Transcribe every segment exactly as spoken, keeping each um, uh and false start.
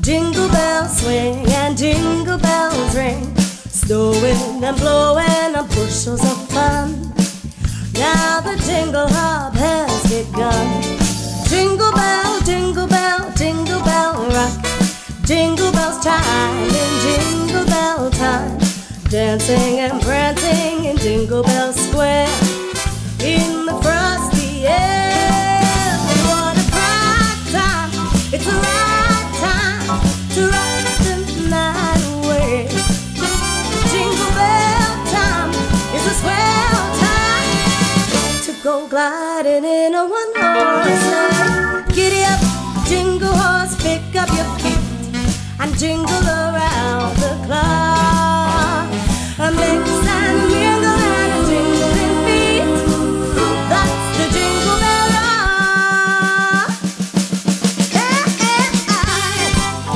Jingle bells swing and jingle bells ring, snowing and blowing on bushels of fun. Now the jingle hop has begun. Jingle bell, jingle bell, jingle bell rock. Jingle bells chime in jingle bell time, dancing and prancing in Jingle Bell Square in the frosty air. What a bright time! It's the right time to rock the night away. Jingle bell time is a swell time to go gliding in a one-horse sleigh. Giddy up, jingle horse, pick up your feet and jingle around the clock. A mix and a mingle and a jingling feet, that's the Jingle Bell Rock. Hey, hey, hey.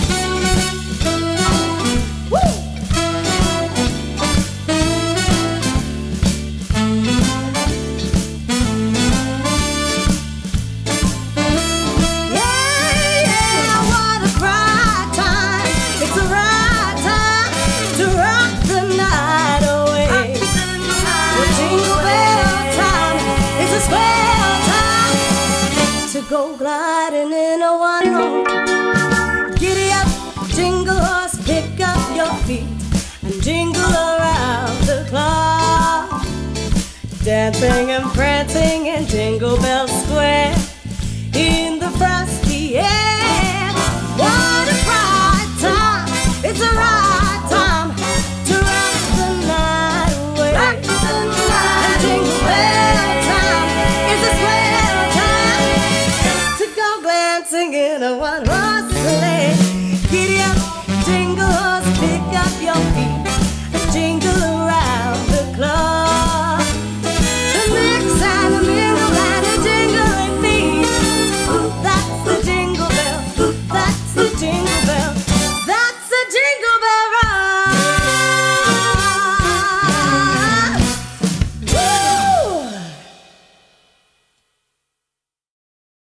Woo! Yeah, yeah, what a bright time. It's the right time to rock the night away. The Jingle Bell time is a swell time to go gliding in a one-horse. Giddy up, jingle horse, pick up your feet and jingle around the clock, dancing and prancing in Jingle Bell Square